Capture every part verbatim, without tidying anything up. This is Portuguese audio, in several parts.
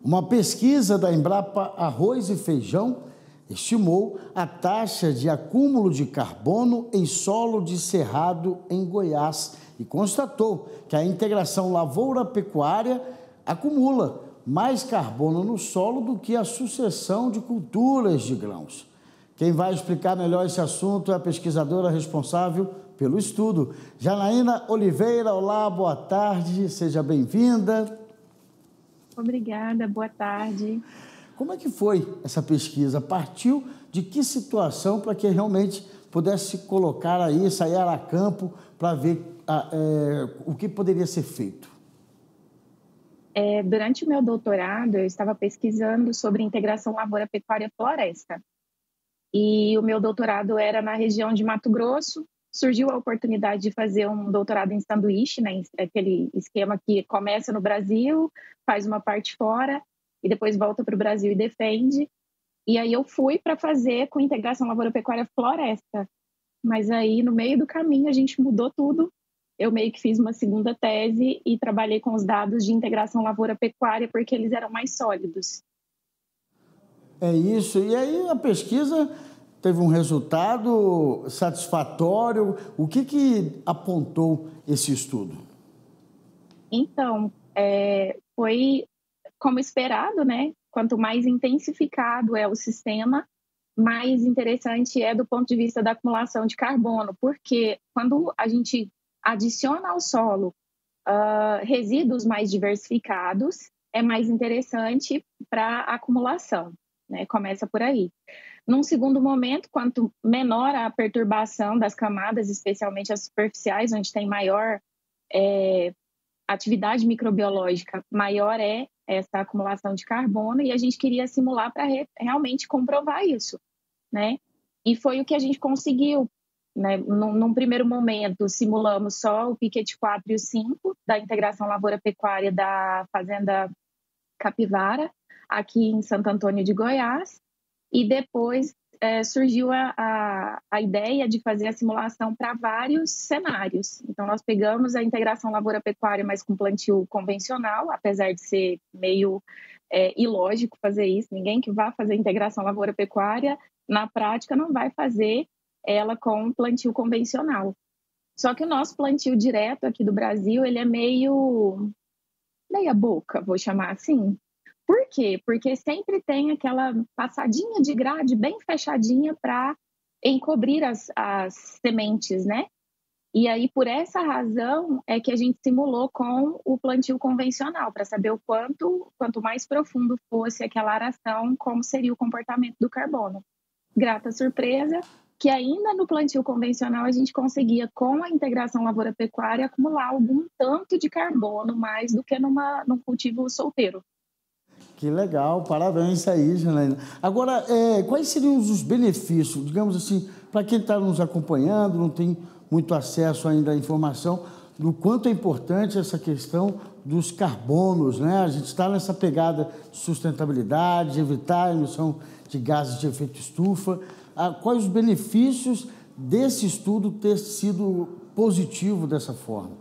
Uma pesquisa da Embrapa Arroz e Feijão estimou a taxa de acúmulo de carbono em solo de cerrado em Goiás e constatou que a integração lavoura-pecuária acumula mais carbono no solo do que a sucessão de culturas de grãos. Quem vai explicar melhor esse assunto é a pesquisadora responsável pelo estudo, Janaína Oliveira. Olá, boa tarde, seja bem-vinda. Obrigada, boa tarde. Como é que foi essa pesquisa? Partiu de que situação para que realmente pudesse colocar aí, sair a campo para ver ah, é, o que poderia ser feito? É, durante o meu doutorado, eu estava pesquisando sobre integração lavoura-pecuária-floresta. E o meu doutorado era na região de Mato Grosso. Surgiu a oportunidade de fazer um doutorado em sanduíche, né? Aquele esquema que começa no Brasil, faz uma parte fora e depois volta para o Brasil e defende. E aí eu fui para fazer com integração lavoura-pecuária-floresta. Mas aí, no meio do caminho, a gente mudou tudo. Eu meio que fiz uma segunda tese e trabalhei com os dados de integração lavoura-pecuária porque eles eram mais sólidos. É isso. E aí a pesquisa teve um resultado satisfatório? O que que apontou esse estudo? Então, é, foi como esperado, né? Quanto mais intensificado é o sistema, mais interessante é do ponto de vista da acumulação de carbono, porque quando a gente adiciona ao solo uh, resíduos mais diversificados, é mais interessante para a acumulação, né? Começa por aí. Num segundo momento, quanto menor a perturbação das camadas, especialmente as superficiais, onde tem maior é, atividade microbiológica, maior é essa acumulação de carbono, e a gente queria simular para re realmente comprovar isso, né? E foi o que a gente conseguiu, né? Num, num primeiro momento, simulamos só o Piquet quatro e o cinco da integração lavoura-pecuária da Fazenda Capivara, aqui em Santo Antônio de Goiás, e depois é, surgiu a, a, a ideia de fazer a simulação para vários cenários. Então, nós pegamos a integração lavoura-pecuária, mas com plantio convencional, apesar de ser meio é, ilógico fazer isso. Ninguém que vá fazer integração lavoura-pecuária, na prática, não vai fazer ela com plantio convencional. Só que o nosso plantio direto aqui do Brasil, ele é meio meia boca, vou chamar assim. Por quê? Porque sempre tem aquela passadinha de grade bem fechadinha para encobrir as, as sementes, né? E aí, por essa razão, é que a gente simulou com o plantio convencional, para saber o quanto, quanto mais profundo fosse aquela aração, como seria o comportamento do carbono. Grata surpresa, que ainda no plantio convencional a gente conseguia, com a integração lavoura-pecuária, acumular algum tanto de carbono mais do que numa, num cultivo solteiro. Que legal, parabéns aí, Janaína. Agora, é, quais seriam os benefícios, digamos assim, para quem está nos acompanhando, não tem muito acesso ainda à informação, do quanto é importante essa questão dos carbonos, né? A gente está nessa pegada de sustentabilidade, de evitar a emissão de gases de efeito estufa. Ah, quais os benefícios desse estudo ter sido positivo dessa forma?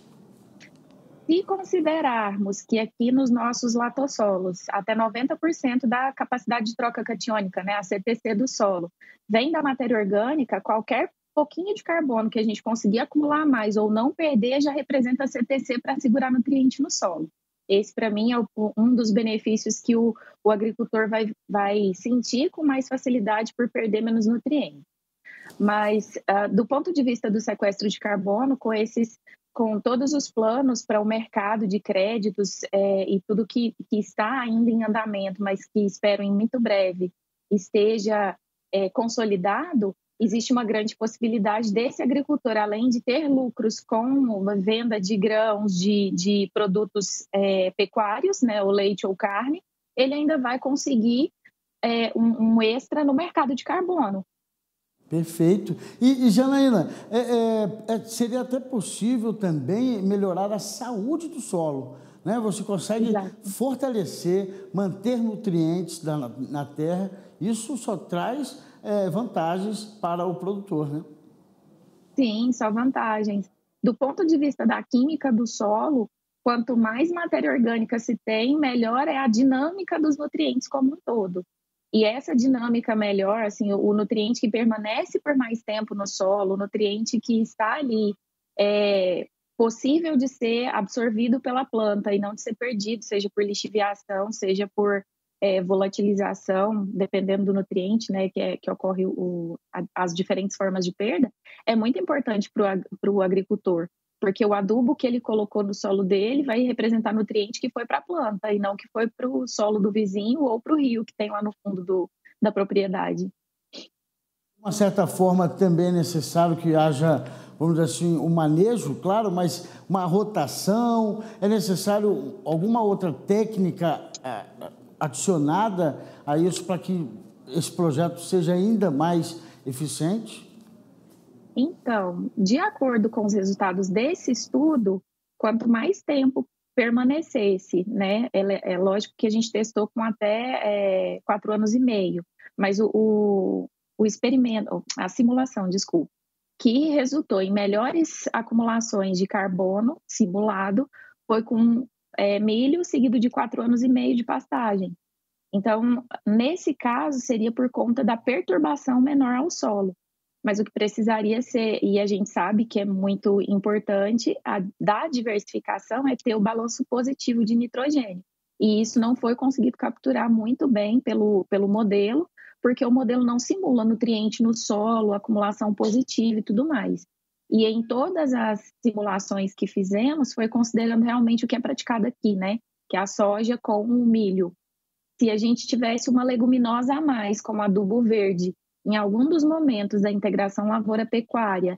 Se considerarmos que aqui nos nossos latossolos, até noventa por cento da capacidade de troca catiônica, né, a C T C do solo, vem da matéria orgânica, qualquer pouquinho de carbono que a gente conseguir acumular mais ou não perder já representa a C T C para segurar nutriente no solo. Esse, para mim, é o, um dos benefícios que o, o agricultor vai, vai sentir com mais facilidade por perder menos nutrientes. Mas, uh, do ponto de vista do sequestro de carbono, com esses com todos os planos para o mercado de créditos é, e tudo que, que está ainda em andamento, mas que espero em muito breve esteja é, consolidado, existe uma grande possibilidade desse agricultor, além de ter lucros com a venda de grãos, de, de produtos é, pecuários, né, ou leite ou carne, ele ainda vai conseguir é, um, um extra no mercado de carbono. Perfeito. E, e Janaína, é, é, é, seria até possível também melhorar a saúde do solo, né? Você consegue Exato. fortalecer, manter nutrientes na, na terra, isso só traz é, vantagens para o produtor, né? Sim, só vantagens. Do ponto de vista da química do solo, quanto mais matéria orgânica se tem, melhor é a dinâmica dos nutrientes como um todo. E essa dinâmica melhor, assim, o nutriente que permanece por mais tempo no solo, o nutriente que está ali, é possível de ser absorvido pela planta e não de ser perdido, seja por lixiviação, seja por é, volatilização, dependendo do nutriente, né, que, é, que ocorre o, a, as diferentes formas de perda, é muito importante para o agricultor, porque o adubo que ele colocou no solo dele vai representar nutriente que foi para a planta e não que foi para o solo do vizinho ou para o rio que tem lá no fundo do, da propriedade. De uma certa forma, também é necessário que haja, vamos dizer assim, um manejo, claro, mas uma rotação, é necessário alguma outra técnica adicionada a isso para que esse projeto seja ainda mais eficiente? Então, de acordo com os resultados desse estudo, quanto mais tempo permanecesse, né? É, é lógico que a gente testou com até é, quatro anos e meio, mas o, o, o experimento, a simulação, desculpa, que resultou em melhores acumulações de carbono simulado, foi com é, milho seguido de quatro anos e meio de pastagem. Então, nesse caso, seria por conta da perturbação menor ao solo. Mas o que precisaria ser, e a gente sabe que é muito importante, a, da diversificação é ter o balanço positivo de nitrogênio. E isso não foi conseguido capturar muito bem pelo, pelo modelo, porque o modelo não simula nutriente no solo, acumulação positiva e tudo mais. E em todas as simulações que fizemos, foi considerando realmente o que é praticado aqui, né? Que é a soja com o milho. Se a gente tivesse uma leguminosa a mais, como adubo verde, em algum dos momentos da integração lavoura-pecuária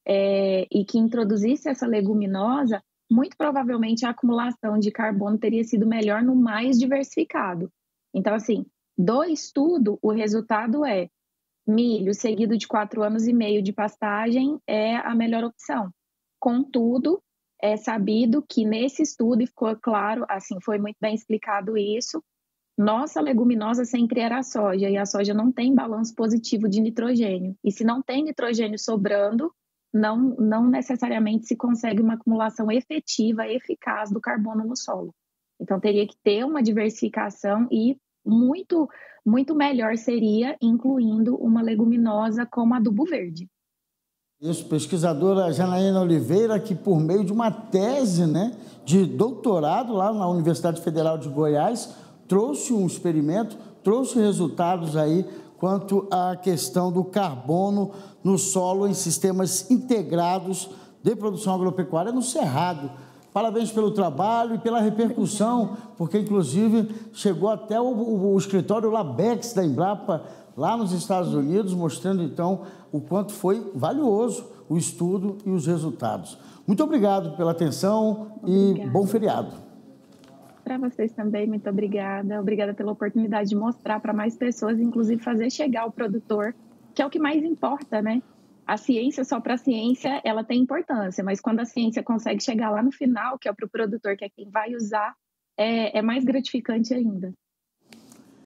é, e que introduzisse essa leguminosa, muito provavelmente a acumulação de carbono teria sido melhor no mais diversificado. Então, assim, do estudo, o resultado é milho seguido de quatro anos e meio de pastagem é a melhor opção. Contudo, é sabido que nesse estudo, e ficou claro, assim, foi muito bem explicado isso, nossa leguminosa sempre era a soja, e a soja não tem balanço positivo de nitrogênio. E se não tem nitrogênio sobrando, não, não necessariamente se consegue uma acumulação efetiva, eficaz do carbono no solo. Então, teria que ter uma diversificação e muito, muito melhor seria incluindo uma leguminosa como adubo verde. Isso, pesquisadora Janaína Oliveira, que por meio de uma tese, né, de doutorado lá na Universidade Federal de Goiás, trouxe um experimento, trouxe resultados aí quanto à questão do carbono no solo em sistemas integrados de produção agropecuária no Cerrado. Parabéns pelo trabalho e pela repercussão, porque inclusive chegou até o, o, o escritório Labex da Embrapa, lá nos Estados Unidos, mostrando então o quanto foi valioso o estudo e os resultados. Muito obrigado pela atenção. Obrigada. E bom feriado. Para vocês também, muito obrigada. Obrigada pela oportunidade de mostrar para mais pessoas, inclusive fazer chegar ao produtor, que é o que mais importa, né? A ciência, só para a ciência, ela tem importância, mas quando a ciência consegue chegar lá no final, que é para o produtor, que é quem vai usar, é, é mais gratificante ainda.